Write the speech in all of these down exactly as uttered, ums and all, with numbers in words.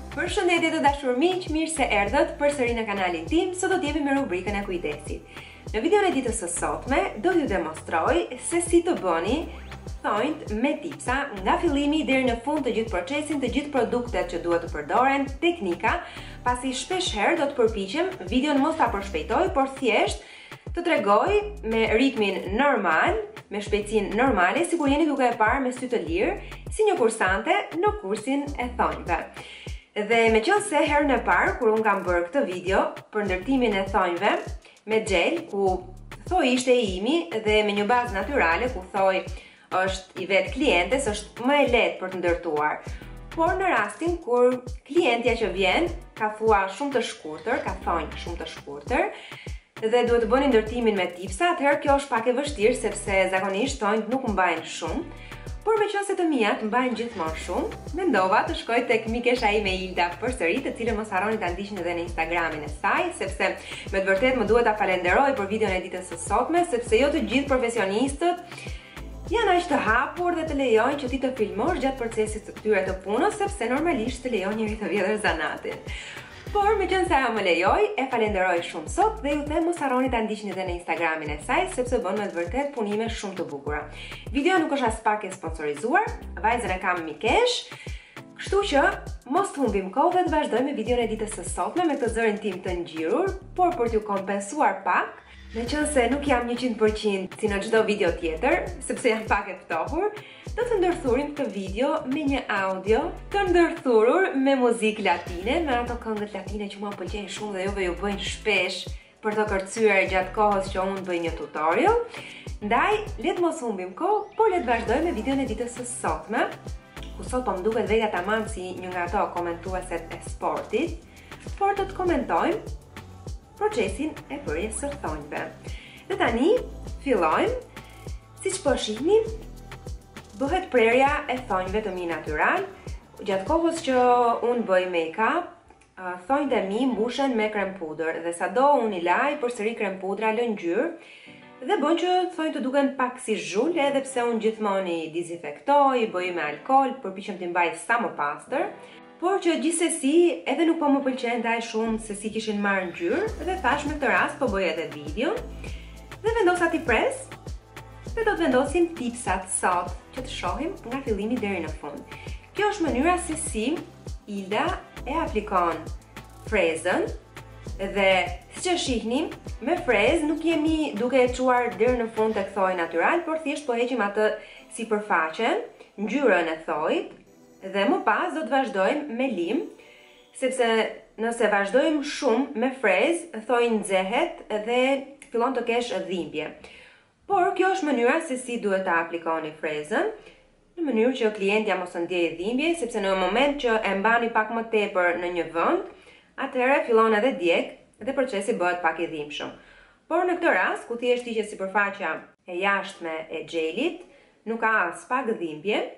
Përshëndetje të dashur miq, mirë se erdhët përsëri në kanalin tim. Sot do të jemi me rubrikën e kujdesit. Në videon e ditës së sotme do t'ju demonstroj se si të bëni thonjt me tipsa nga fillimi deri në fund të gjithë procesin, të gjithë produktet që duhet të përdoren, teknika, pasi shpesh herë do të përpiqem videon mos ta përshpejtoj, por thjesht të tregoj me ritmin normal, me shpejtësinë normale, sikur jeni duke e parë me sy të lirë, si një kursante në kursin e thonjve. Dhe me qënë se herën e parë, kur unë kam bërë këtë video për ndërtimin e thonjve me gel, ku thoj ishte i imi dhe me një bazë natyrale, ku thoj është i vetë klientes, është më e lehtë për të ndërtuar. Por në rastin kur klientja që vjen ka thua shumë të shkurtër, ka thonjë shumë të shkurtër, dhe duhet të bëni ndërtimin me tipsa, atëherë kjo është pak e vështirë sepse zakonisht thonjt nuk mbajnë shumë. Por me qënë se të mijat mbajnë gjithmonë shumë, mendova të shkoj tek mikesha ime Ilda përsëri, të cilën mos harroni ta ndiqni edhe në Instagramin e saj, sepse me të vërtetë më duhet ta falenderoj për videon e ditës së sotme, sepse jo të gjithë profesionistët janë aq të hapur dhe të lejojnë që ti të filmosh gjatë procesit të këtyre të punës, sepse normalisht të lejon njëri të vjetër zanatin. Por me qënë se ajo më lejoj, e falenderoj shumë sot dhe ju them mos harroni ta ndiqni edhe në Instagramin e saj, sepse bën me të vërtet punime shumë të bukura. Video nuk është as pak e sponsorizuar, vajzën e kam mikesh, kështu që mos të humbim kohë dhe të vazhdojmë me videon e ditës së sotme me këtë zërin tim të ngjirur, por për t'ju kompensuar pak, me qënë se nuk jam njëqind përqind si në çdo video tjetër, sepse jam pak e ftohur, do të ndërthurim këtë video me një audio të ndërthurur me muzikë latine, me ato këngët latine që mua pëlqejnë shumë dhe juve ju bëjnë shpesh për të kërcyer gjatë kohës që unë bëj një tutorial. Ndaj, le të mos humbim kohë, por le të vazhdojmë me videon e ditës së sotme, ku sot po më duket vega tamam si një nga ato komentueset e sportit, por do të komentojmë procesin e bërjes së thonjve. Dhe tani, fillojmë, siç po shihni, bëhet prerja e thonjve të mi natyral. Gjatë kohës që unë bëj make-up, thonjt e mi mbushen me krem pudër dhe sado unë i laj përsëri krem pudra lë ngjyrë dhe bën që thonjt të duken pak si zhul, edhe pse unë gjithmonë i dezinfektoj, bëj me alkool, përpiqem t'i mbaj sa më pastër. Por që gjithsesi edhe nuk po më pëlqen ndaj shumë se si kishin marrë ngjyrë dhe thash me këtë rast po bëj edhe video dhe vendosa t'i pres dhe do të vendosim tipsat sot që të shohim nga fillimi deri në fund. Kjo është mënyra se si Ilda e aplikon frezën dhe siç e shihni me frezë nuk jemi duke e çuar deri në fund tek thoji natyral, por thjesht po heqim atë sipërfaqen, ngjyrën e thojit. Dhe më pas do të vazhdojmë me lim, sepse nëse vazhdojmë shumë me frezë, thoji nxehet dhe fillon të kesh dhimbje. Por kjo është mënyra se si duhet ta aplikoni frezën, në mënyrë që klientja mos të ndjejë dhimbje, sepse në moment që e mbani pak më tepër në një vend, atëherë fillon edhe djeg dhe procesi bëhet pak i dhimbshëm. Por në këtë rast, ku thjesht hiqet sipërfaqja e jashtme e xhelit, nuk ka as pak dhimbje.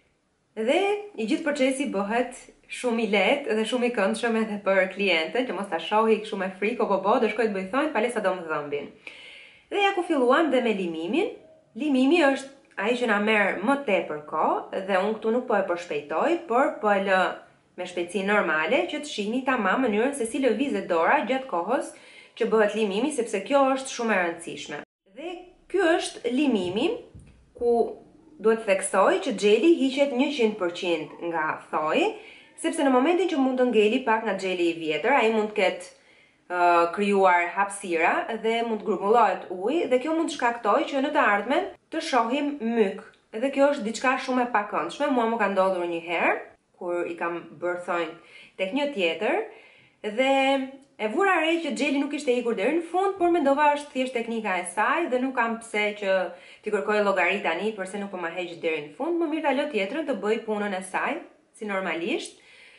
Dhe i gjithë procesi bëhet shumë i lehtë dhe shumë i këndshëm edhe për klientën, që mos ta shohi kështu me frikë apo po do shkoj të bëj thonjë palesa do më dhëmbin. Dhe ja ku filluam dhe me limimin. Limimi është ai që na merr më tepër kohë dhe unë këtu nuk po e përshpejtoj, por po e lë me shpejtësi normale që të shihni tamam mënyrën se si lëvizet dora gjatë kohës që bëhet limimi, sepse kjo është shumë e rëndësishme. Dhe ky është limimi ku duhet theksoj që xheli hiqet njëqind përqind nga thoji, sepse në momentin që mund të ngeli pak nga xheli i vjetër, ai mund të ketë uh, krijuar hapësira dhe mund të grumbullohet ujë dhe kjo mund të shkaktoj që në të ardhmen të shohim myk. Dhe kjo është diçka shumë e pakëndshme, mua më ka ndodhur një herë kur i kam bërë thonjë tek një tjetër dhe e vura re që xheli nuk ishte ikur deri në fund, por mendova është thjesht teknika e saj dhe nuk kam pse që t'i kërkoj llogari tani përse nuk po ma heq deri në fund, më mirë ta lë tjetrën të bëj punën e saj, si normalisht.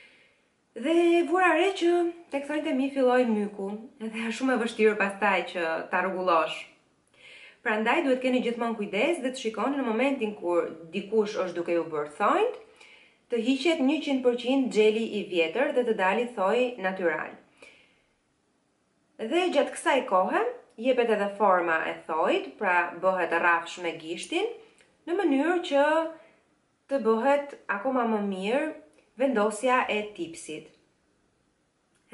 Dhe vura re që tek thonjt e mi filloi myku, edhe është shumë e vështirë pastaj që ta rregullosh. Prandaj duhet keni gjithmonë kujdes dhe të shikoni në momentin kur dikush është duke ju bërë thonjt, të hiqet njëqind përqind xheli i vjetër dhe të dali thoji natyral. Dhe gjatë kësaj kohe, jepet edhe forma e thojit, pra bëhet rrafsh me gishtin, në mënyrë që të bëhet akoma më mirë vendosja e tipsit.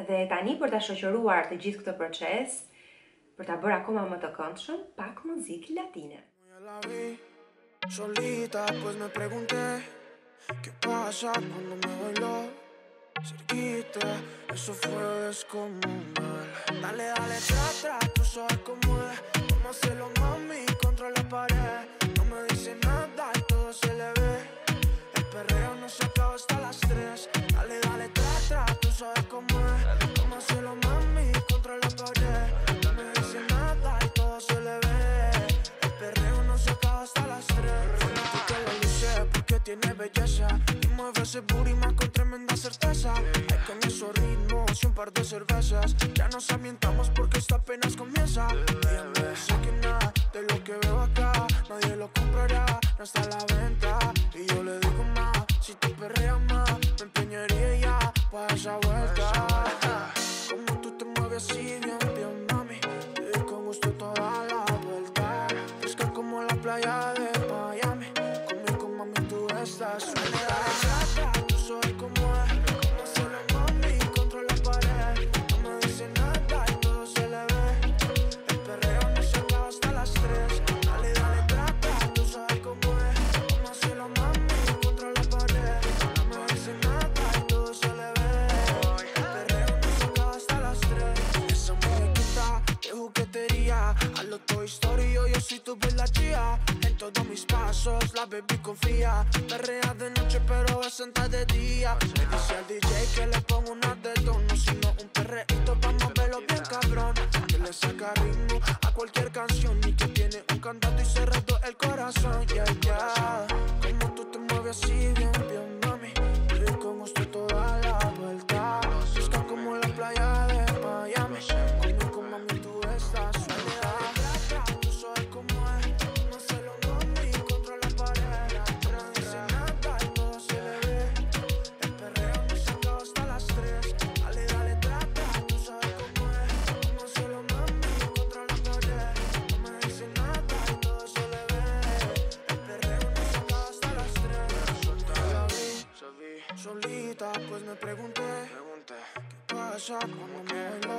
Dhe tani për ta shoqëruar të gjithë këtë proces, për ta bërë akoma më të këndshëm, pak muzikë latine. Solita, pues me pregunté qué pasa cuando me bailó cerquita, eso fue descomunal. Dale, dale, tra, tra, tú sabes cómo es. Vamos a hacerlo, mami, contra la pared. No me dice nada y todo se le ve. El perreo no se acaba hasta las tres. Dale, dale, tra, tra, tú sabes cómo es. Vamos a hacerlo, mami, contra la pared. No me dice nada y todo se le ve. El perreo no se acaba hasta las tres. Fanática la luce porque tiene belleza y mueve ese booty más con tremenda certeza. Hay con esos ritmos y un par de cervezas ya nos ambientamos porque esto apenas comienza. Ella me dice que nada de lo que veo acá nadie lo comprará, no está a la venta. Y yo le digo más, si tú perreas más me empeñaría ya pa' esa vuelta. Como tú te mueves así bien, bien mami, te doy con gusto toda la vuelta. Fresca como la playa de Miami, conmigo mami tú estás suelta. Tú sabes cómo es, cómo hacerlo mami contra la pared. No me dice nada y todo se le ve. El perreo no se acaba hasta las tres. Dale, dale, trata, tú sabes cómo es, cómo hacerlo mami contra la pared. No me dice nada y todo se le ve. El perreo no se acaba hasta las tres. Esa muñequita de juguetería, a lo Toy Story yo, yo soy tu bella chía. En todos mis pasos la baby confía. Perrea de noche pero es sentada de día. Me dice al D J que le pongo una de tono, sino un perreíto, vamos a verlo bien cabrón. Que le saca ritmo a cualquier canción y que tiene un cantante y cerrado el corazón. Yeah, yeah. Como tú te mueves así bien, bien mami, te doy con gusto toda la vuelta. Fresca como la playa de Miami, conmigo mami tú estás suelta. Tú sabes cómo es, cómo hacerlo mami contra la pared. No dice nada y todo se le ve. El perreo no se acaba hasta las tres. Dale, dale, trata, tú sabes cómo es, cómo hacerlo mami contra la pared. No me dice nada y todo se le ve. El perreo no se acaba hasta las tres. La vi, solita, pues me pregunté qué pasa cuando me bailó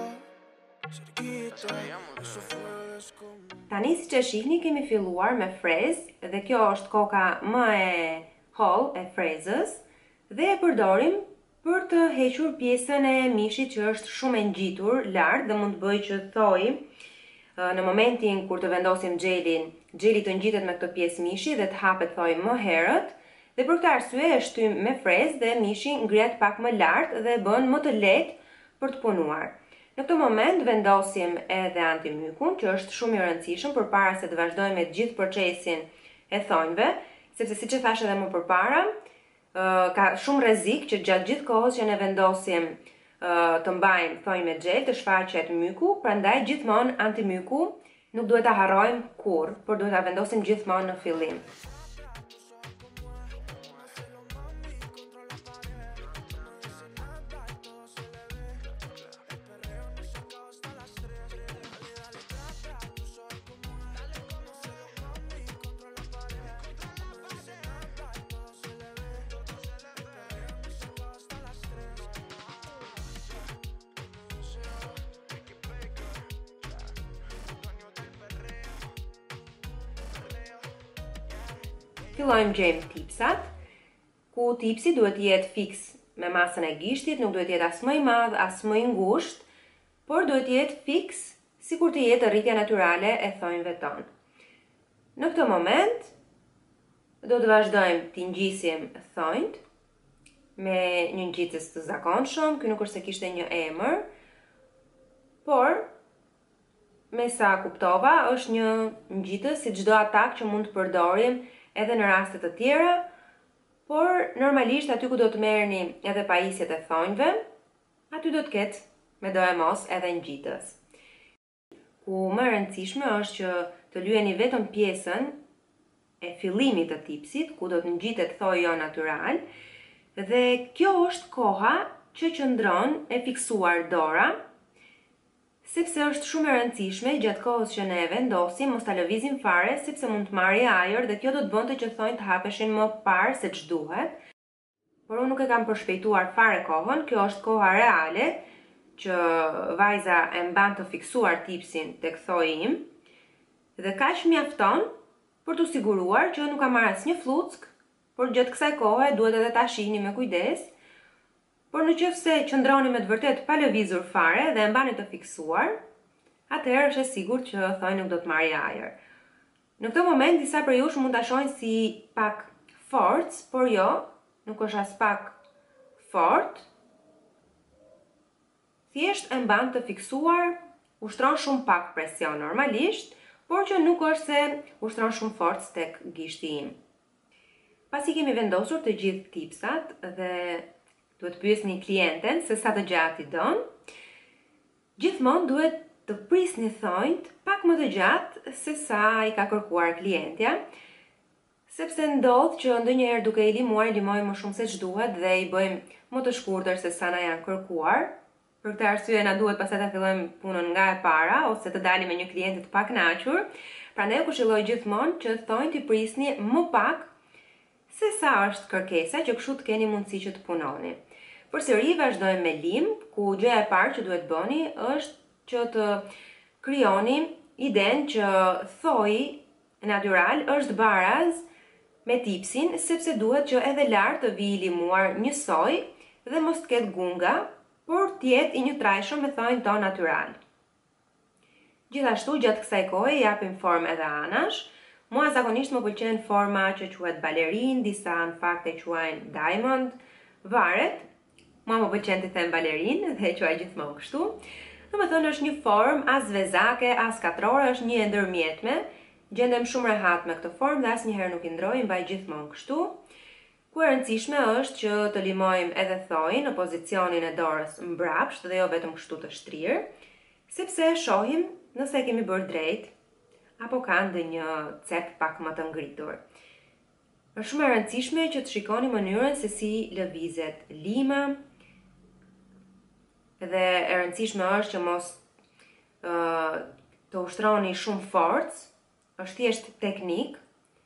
cerquita, eso fue descomunal. Tani si që shihni kemi filluar me frezë dhe kjo është koka më e holl e frezës dhe e përdorim për të hequr pjesën e mishit që është shumë e ngjitur lart dhe mund të bëjë që thoi në momentin kur të vendosim xhelin, xheli të ngjitet me këtë pjesë mishi dhe të hapet thoi më herët. Dhe për këtë arsye e shtym me frezë dhe mishi ngrihet pak më lart dhe bën më të lehtë për të punuar. Në këtë moment vendosim edhe antimykun, që është shumë i rëndësishëm përpara se të vazhdojmë me gjithë procesin e thonjve, sepse siç e thash edhe më përpara, ka shumë rrezik që gjatë gjithë kohës që ne vendosim të mbajmë thonjë me xhel të shfaqet myku, prandaj gjithmonë antimyku nuk duhet ta harrojmë kurrë, por duhet ta vendosim gjithmonë në fillim. Fillojmë gjejmë tipsat, ku tipsi duhet jetë fiks me masën e gishtit, nuk duhet jetë as më i madh, as më i ngushtë, por duhet jetë fiks sikur të jetë rritja natyrale e thonjve tonë. Në këtë moment do të vazhdojmë të ngjisim thonjt me një ngjitës të zakonshëm. Ky nuk është se kishte një emër, por me sa kuptova është një ngjitës si çdo atak që mund të përdorim edhe në raste të tjera, por normalisht aty ku do të merrni edhe pajisjet e thonjve, aty do të ketë me do e mos edhe ngjitës. Ku më e rëndësishme është që të lyeni vetëm pjesën e fillimit të tipsit, ku do të ngjitet thoi jo natyral, dhe kjo është koha që qëndron e fiksuar dora, sepse është shumë e rëndësishme gjatë kohës që ne e vendosim mos ta lëvizim fare, sepse mund të marrë ajër dhe kjo do të bënte që thonjt të hapeshin më parë se ç'duhet. Por unë nuk e kam përshpejtuar fare kohën, kjo është koha reale që vajza e mban të fiksuar tipsin tek thoji im, dhe kaq mjafton për t'u siguruar që nuk ka marrë asnjë fluck, por gjatë kësaj kohe duhet edhe ta shihni me kujdes. Por në qoftë se qëndroni me të vërtet pa lëvizur fare dhe e mbani të fiksuar, atëherë është e sigurt që thoji nuk do të marrë ajër. Në këtë moment disa prej jush mund ta shohin si pak forcë, por jo, nuk është as pak fort. Thjesht e mban të fiksuar, ushtron shumë pak presion normalisht, por që nuk është se ushtron shumë forcë tek gishti im. Pasi kemi vendosur të gjithë tipsat dhe duhet pyesni klienten se sa të gjatë i don, gjithmonë duhet të prisni thonjt pak më të gjatë se sa i ka kërkuar klientja, sepse ndodh që ndonjëherë duke i limuar, i limojmë më shumë se ç'duhet dhe i bëjmë më të shkurtër se sa na janë kërkuar. Për këtë arsye na duhet pastaj ta fillojmë punën nga e para ose të dalim me një klient të pakënaqur. Prandaj u këshilloj gjithmonë që thonjt i prisni më pak se sa është kërkesa, që kështu të keni mundësi që të punoni. Përsëri vazhdojmë me lim, ku gjëja e parë që duhet bëni është që të krijoni idenë që thoji natyral është baraz me tipsin, sepse duhet që edhe lart të vijë i limuar njësoj dhe mos të ketë gunga, por të jetë i njëtrajshëm me thonjin ton natyral. Gjithashtu gjatë kësaj kohe japim formë edhe anash. Mua zakonisht më pëlqen forma që quhet balerin, disa në fakt e quajnë diamond, varet. Mua më pëlqen të them balerin dhe e quaj gjithmonë kështu. Domethënë është një formë as vezake, as katrore, është një e ndërmjetme. Gjendem shumë rehat me këtë formë dhe asnjëherë nuk i ndroj, mbaj gjithmonë kështu. Ku e rëndësishme është që të limojmë edhe thojin në pozicionin e dorës mbrapsht dhe jo vetëm kështu të shtrirë, sepse shohim nëse kemi bërë drejt apo ka ndonjë cep pak më të ngritur. Është shumë e rëndësishme që të shikoni mënyrën se si lëvizet lima, dhe e rëndësishme është që mos uh, të ushtroni shumë forcë, është thjesht teknik.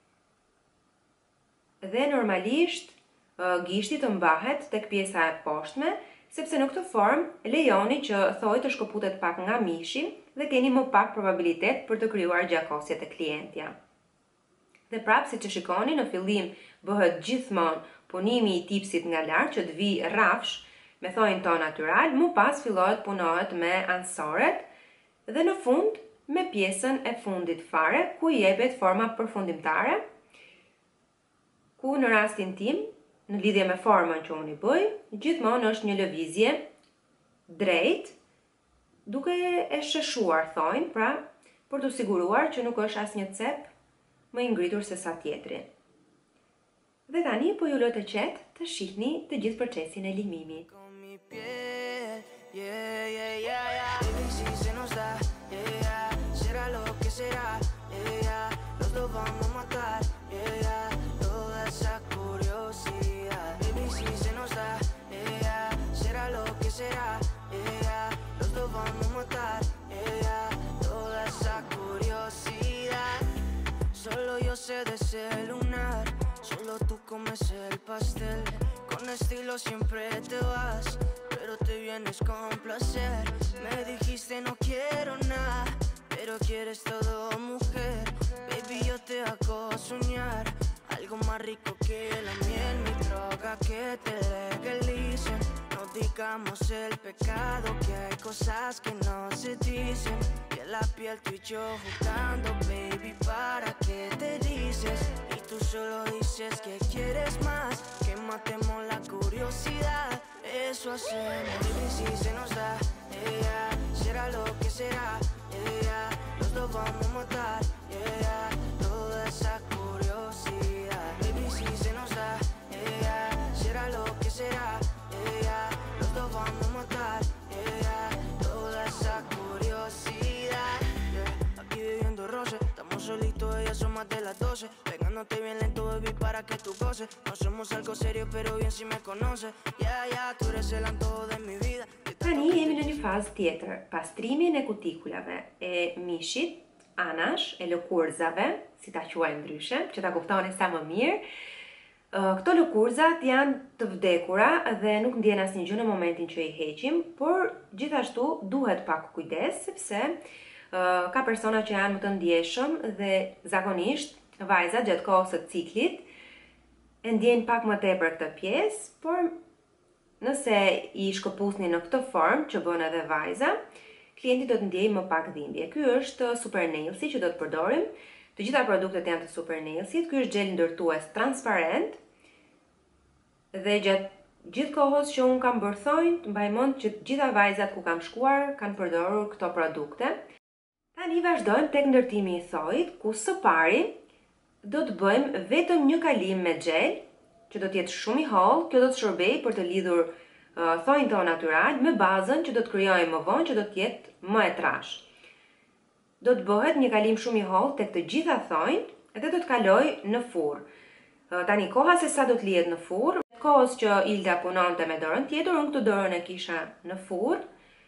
Dhe normalisht gishti të mbahet tek pjesa e poshtme, sepse në këtë formë lejoni që thojë të shkëputet pak nga mishi dhe keni më pak probabilitet për të krijuar gjakosje të klientja. Dhe prapë si që shikoni, në fillim bëhet gjithmonë punimi i tipsit nga lart që të vi rrafsh me thojin ton natyral, më pas fillohet punohet me ansoret dhe në fund me pjesën e fundit fare ku i jepet forma përfundimtare, ku në rastin tim, në lidhje me formën që unë i bëj, gjithmonë është një lëvizje drejt, duke e sheshuar thonjin, pra për të siguruar që nuk është asnjë cep më i ngritur se sa tjetri. Dhe tani po ju lë të qetë të shihni të gjithë procesin e limimit. Esa curiosidad, baby, si se nos da, yeah, será lo que será, yeah, los dos vamos a matar, yeah, toda esa curiosidad. Solo yo sé de ese lunar, solo tú comes el pastel, con estilo siempre te vas, pero te vienes con placer. Me dijiste no quiero nada, pero quieres todo, mujer, baby, yo te hago soñar. Algo más rico que la miel, mi droga que te legalicen. No digamos el pecado, que hay cosas que no se dicen. Que la piel tú y yo jugando, baby, ¿para qué te dices? Y tú solo dices que quieres más, que matemos la curiosidad. Eso hacemos, baby, si se nos da, yeah, será lo que será, yeah, los dos vamos a matar, yeah, toda esa curiosidad. Baby, si se nos da, yeah, será lo que será, yeah, los dos vamos a matar, yeah, toda esa curiosidad. Yeah, aquí viviendo roce, estamos solitos, ya son más de las doce, pegándote bien lento, baby, para que tú goces. No somos algo serio, pero bien si me conoces, yeah, yeah, tú eres el antojo de mi vida. Tani jemi në një fazë tjetër, pastrimin e kutikulave, e mishit, anash, e lëkurzave, si ta quajmë ndryshe, që ta kuptoni sa më mirë. Këto lëkurzat janë të vdekura dhe nuk ndjen asnjë gjë në momentin që i heqim, por gjithashtu duhet pak kujdes sepse uh, ka persona që janë më të ndjeshëm dhe zakonisht vajzat gjatë kohës së ciklit e ndjejnë pak më tepër këtë pjesë, por nëse i shkëputni në këtë formë që bën edhe vajza, klienti do të ndjejë më pak dhimbje. Ky është Super Nailsi që do të përdorim. Të gjitha produktet janë të Super Nailsit. Ky është gjel ndërtues transparent. Dhe gjatë gjithë kohës që unë kam bërë thonjt, mbaj mend që të gjitha vajzat ku kam shkuar kanë përdorur këto produkte. Tani vazhdojmë tek ndërtimi i thojit, ku së pari do të bëjmë vetëm një kalim me gjel, që do të jetë shumë i hollë. Kjo do të shërbejë për të lidhur uh, thonjin tonë natyral me bazën që do të krijojmë më vonë, që do të jetë më e trash. Do të bëhet një kalim shumë i hollë tek të gjitha thonjt dhe do të kaloj në furr. Tani koha se sa do të lihet në furr, kohës që Ilda punonte me dorën tjetër, unë këtë dorën e kisha në furr.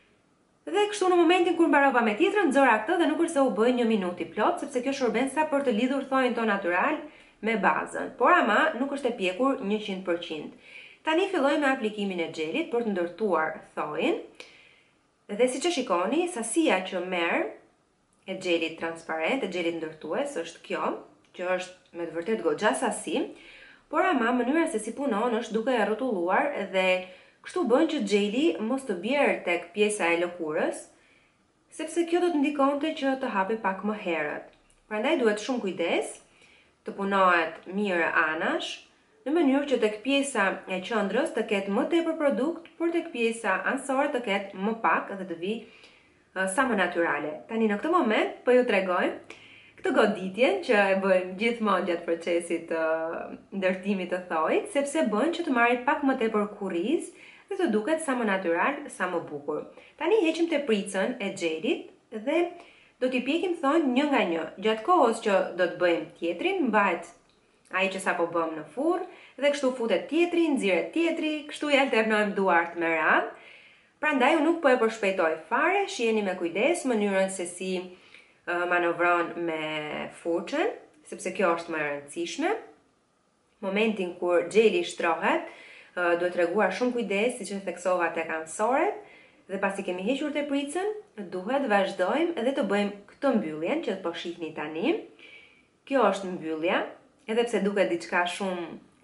Dhe kështu në momentin kur mbarova me tjetrën, nxora këtë dhe nuk është se u bë një minutë i plot, sepse kjo shërben sa për të lidhur thonjin tonë natyral me bazën, por ama nuk është e pjekur njëqind përqind. Tani filloj me aplikimin e xhelit për të ndërtuar thonjin. Dhe siç e shikoni, sasia që merr e xhelit transparent, e xhelit ndërtues është kjo, që është me të vërtet goxha sasi, por ama mënyra se si punon është duke e rrotulluar dhe kështu bën që xheli mos të bjerë tek pjesa e lëkurës, sepse kjo do të ndikonte që të hapi pak më herët. Prandaj duhet shumë kujdes, të punohet mirë anash, në mënyrë që tek pjesa e qendrës të ketë më tepër produkt, por tek pjesa anësore të ketë më pak dhe të vi uh, sa më natyrale. Tani në këtë moment po ju tregoj këtë goditjen që e bëjmë gjithmonë gjatë procesit të uh, ndërtimit të thojit, sepse bën që të marrit pak më tepër kurriz dhe të duket sa më natyral, sa më bukur. Tani heqim tepricën e xhelit dhe do t'i pjekim thonjt një nga një. Gjatë kohës që do të bëjmë tjetrin, mbahet ai që sapo bëm në furr dhe kështu futet tjetri, nxirret tjetri, kështu i alternojmë duart me radhë. Prandaj unë nuk po e përshpejtoj fare, shiheni me kujdes mënyrën se si uh, manovron me furçën, sepse kjo është më e rëndësishme. Momentin kur xheli shtrohet, uh, duhet treguar shumë kujdes, siç e theksova tek anësoret, dhe pasi kemi hequr tepricën, duhet vazhdojmë edhe të bëjmë këtë mbylljen që po shihni tani. Kjo është mbyllja, edhe pse duket diçka shumë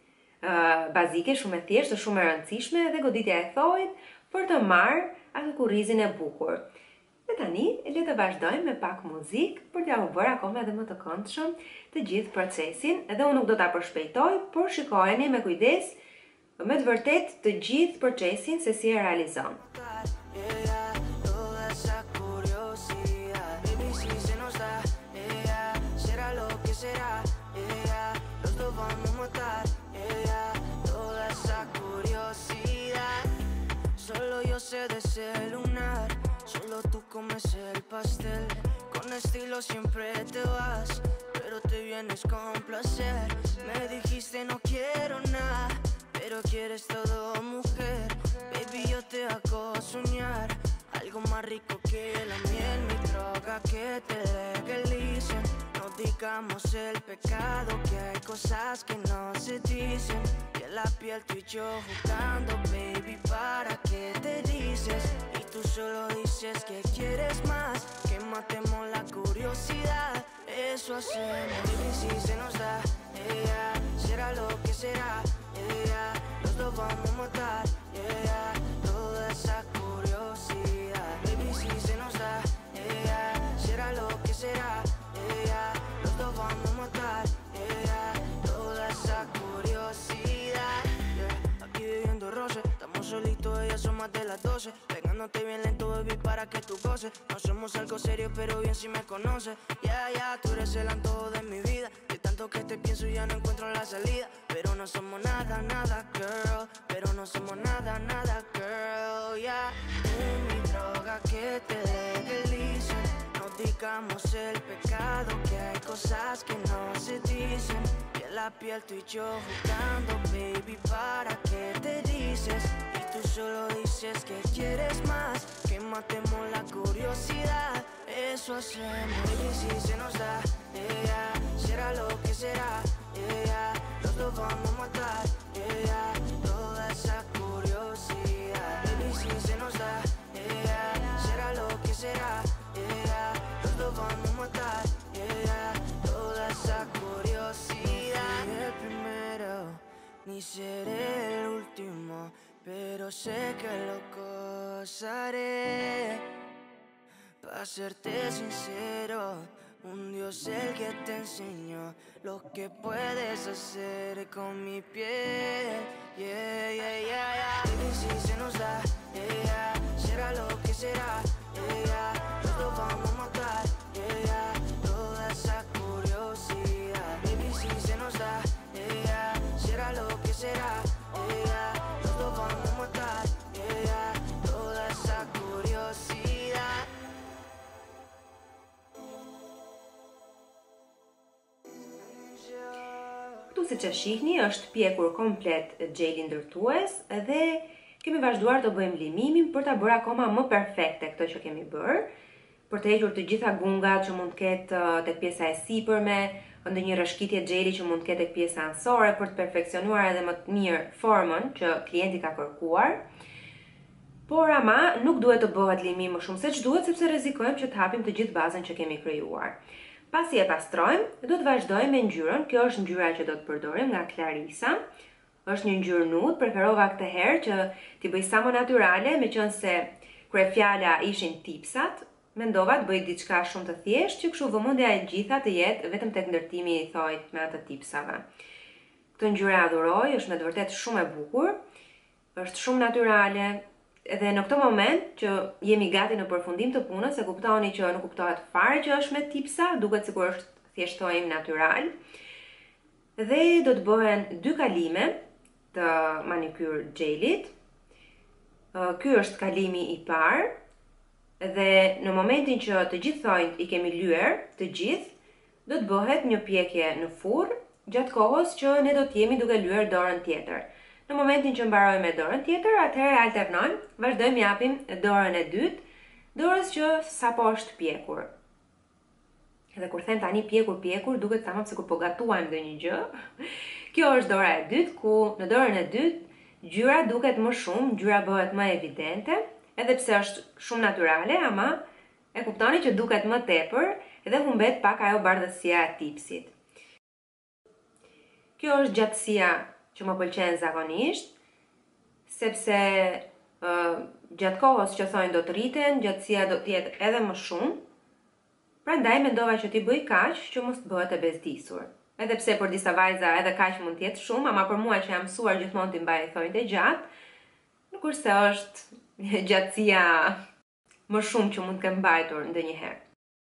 uh, bazike, shumë e thjeshtë, shumë e rëndësishme, dhe goditja e thojit për të marrë atë kurrizin e bukur. Dhe tani le të vazhdojmë me pak muzikë për t'ja u bërë akoma edhe më të këndshëm të gjithë procesin, edhe unë nuk do ta përshpejtoj, por shikojeni me kujdes me të vërtet të gjithë procesin se si e realizon. Sé de ese lunar, solo tú comes el pastel. Con estilo siempre te vas, pero te vienes con placer. Me dijiste no quiero nada, pero quieres todo, mujer. Baby, yo te hago soñar algo más rico que la miel, mi droga que te legalice. No digamos el pecado, que hay cosas que no se dicen. Y en la piel tú y yo jugando, baby, ¿para qué te dices? Y tú solo dices que quieres más, que matemos la curiosidad. Eso hacemos, baby, si se nos da, yeah, será lo que será, yeah, los dos vamos a matar, yeah, toda esa curiosidad. Baby, si se nos da, yeah, será lo que será, yeah, los dos vamos a matar, yeah, toda esa curiosidad. Yeah, aquí viviendo roce, estamos solitos, ellas son más de las doce. Pegándote bien lento, baby, para que tú goces. No somos algo serio, pero bien si me conoces. Yeah, yeah, tú eres el antojo de mi vida. De tanto que te pienso ya no encuentro la salida. Pero no somos nada, nada, girl. Pero no somos nada, nada, girl, yeah. Tú mi droga que te legalice. No digamos el pecado, que hay cosas que no se dicen. Y en la piel tú y yo jugando, baby, ¿para qué te dices? Y tú solo dices que quieres más, que matemos la curiosidad. Eso hacemos, baby, si se nos da, yeah, será lo que será, yeah, los dos vamos a matar, yeah, toda esa curiosidad. Baby, si se nos da, yeah, será lo que será, yeah, los dos vamos a matar, yeah, toda esa curiosidad. Ni el primero, ni seré el último, pero sé que lo gozaré. Para serte sincero, un Dios el que te enseñó lo que puedes hacer con mi piel. Yeah, yeah, yeah, yeah. Baby, si se nos da, yeah, será lo que será, yeah, los dos vamos a matar, yeah, toda esa curiosidad. Baby, si se nos da, yeah, será lo que será, yeah, los dos vamos a matar, yeah, toda esa curiosidad. Këtu si që shihni është pjekur komplet gjeli ndërtues dhe kemi vazhduar të bëjmë limimin për ta bërë akoma më perfekte këto që kemi bërë, për të hequr të gjitha gungat që mund të ketë tek pjesa e sipërme, ndonjë rrëshqitje gjeli që mund të ketë tek pjesa anësore për të perfeksionuar edhe më të mirë formën që klienti ka kërkuar. Por ama nuk duhet të bëhet limim më shumë se ç'duhet sepse rrezikojmë që të hapim të gjithë bazën që kemi krijuar. Pasi e pastrojmë, do të vazhdojmë me ngjyrën. Kjo është ngjyra që do të përdorim nga Clarisa. Është një ngjyrë nude, preferova këtë herë që t'i bëj sa më natyrale, meqense kur e fjala ishin tipsat, mendova të bëj diçka shumë të thjeshtë që kështu vëmendja e gjitha të jetë vetëm tek ndërtimi i thojt me atë tipsave. Këtë ngjyrë adhuroj, është me të vërtetë shumë e bukur, është shumë natyrale. Edhe në këtë moment që jemi gati në përfundim të punës, e kuptoni që nuk kuptohet fare që është me tipsa, duket sikur është thjesht thojim natyral. Dhe do të bëhen dy kalime të manikyr gjelit. Ky është kalimi i parë dhe në momentin që të gjithë thojt i kemi lyer, të gjithë, do të bëhet një pjekje në furr gjatë kohës që ne do të jemi duke lyer dorën tjetër. Në momentin që mbarojmë me dorën tjetër, atëherë alternojmë, vazhdojmë japim dorën e dytë, dorës që sapo është pjekur. Edhe kur them tani pjekur pjekur, duket tamam sikur po gatuajmë ndonjë gjë. Kjo është dora e dytë, ku në dorën e dytë ngjyra duket më shumë, ngjyra bëhet më evidente, edhe pse është shumë natyrale, ama e kuptoni që duket më tepër dhe humbet pak ajo bardhësia e tipsit. Kjo është gjatësia që më pëlqen zakonisht, sepse uh, gjatë kohës që thojnë do të rriten, gjatësia do të jetë edhe më shumë. Prandaj mendova që t'i bëj kaq që mos të bëhet e bezdisur. Edhe pse për disa vajza edhe kaq mund të jetë shumë, ama për mua që jam mësuar gjithmonë t'i mbaj thonjtë e gjatë, nuk kurse është gjatësia më shumë që mund të kem mbajtur ndonjëherë.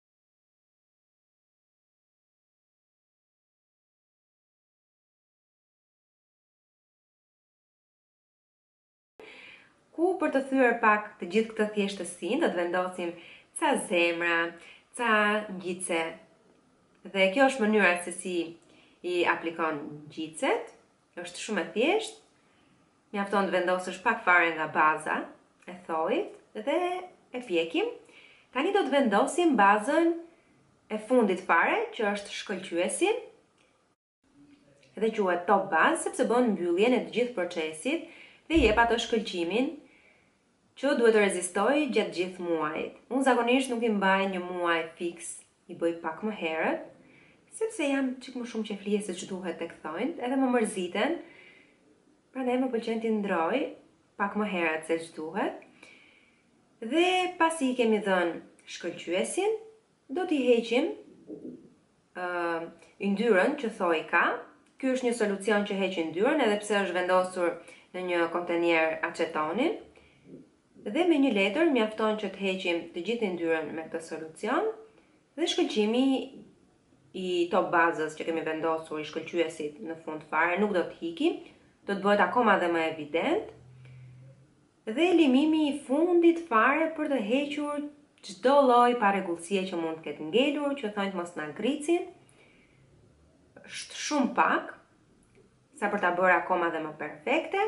Ku për të thyer pak të gjithë këtë thjeshtësinë, do të vendosim ca zemra, ca ngjitse. Dhe kjo është mënyra se si i aplikon ngjitset. Është shumë e thjeshtë. Mjafton të vendosësh pak fare nga baza e thojit dhe e pjekim. Tani do të vendosim bazën e fundit fare, që është shkëlqyesi. Dhe quhet top bazë sepse bën mbylljen e të gjithë procesit dhe jep atë shkëlqimin që duhet të rezistoj gjatë gjithë muajit. Unë zakonisht nuk i mbaj një muaj fiks, i bëj pak më herët, sepse jam çik më shumë që flije se ç'duhet tek thonjt, edhe më mërziten. Prandaj më pëlqen t'i ndroj pak më herët se ç'duhet. Dhe pasi i kemi dhënë shkëlqyesin, do t'i heqim uh, yndyrën që thoj ka. Ky është një solucion që heq yndyrën, edhe pse është vendosur në një kontenier acetoni. Dhe me një letër mjafton që të heqim të gjithë yndyrën me këtë solucion dhe shkëlqimi i top bazës që kemi vendosur i shkëlqyesit në fund fare nuk do të hiki, do të bëhet akoma dhe më evident. Dhe limimi i fundit fare për të hequr çdo lloj parregullësie që mund të ketë ngelur, që thonjt mos na gricin. Është shumë pak, sa për ta bërë akoma dhe më perfekte.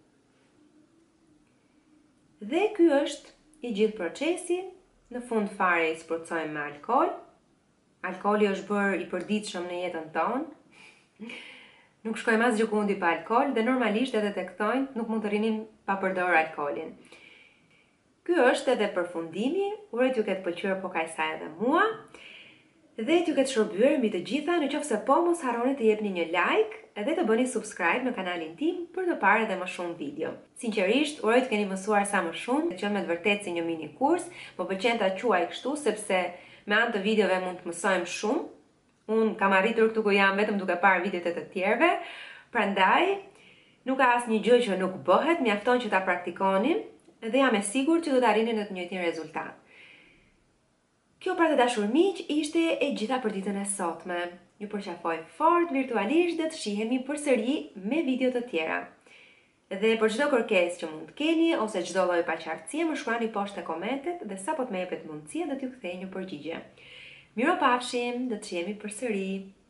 Dhe ky është i gjithë procesi. Në fund fare i sprucojmë me alkool. Alkooli është bërë i përditshëm në jetën tonë. Nuk shkojmë as gjikundi pa alkool dhe normalisht edhe tek thonjt nuk mund të rrinim pa përdorur alkoolin. Ky është edhe përfundimi, uroj t'ju ketë pëlqyer po kaq sa edhe mua. Dhe t'ju ketë shërbyer mbi të gjitha, në qoftë se po mos harroni të jepni një like edhe të bëni subscribe në kanalin tim për të parë edhe më shumë video. Sinqerisht, uroj të keni mësuar sa më shumë, të qenë me të vërtetë si një mini kurs, më pëlqen ta quaj kështu sepse me anë të videove mund të mësojmë shumë. Unë kam arritur këtu ku jam vetëm duke parë videot e të tjerëve, prandaj nuk ka asnjë gjë që nuk bëhet, mjafton që ta praktikoni dhe jam e sigurt që do të arrini në të njëjtin rezultat. Kjo pra të dashur miq ishte e gjitha për ditën e sotme. Ju përqafoj fort virtualisht dhe të shihemi përsëri me video të tjera. Dhe për çdo kërkesë që mund të keni ose çdo lloj paqartësie më shkruani poshtë te komentet dhe sapo të më jepet mundësia do t'ju kthej një përgjigje. Miropafshim, do të shihemi përsëri.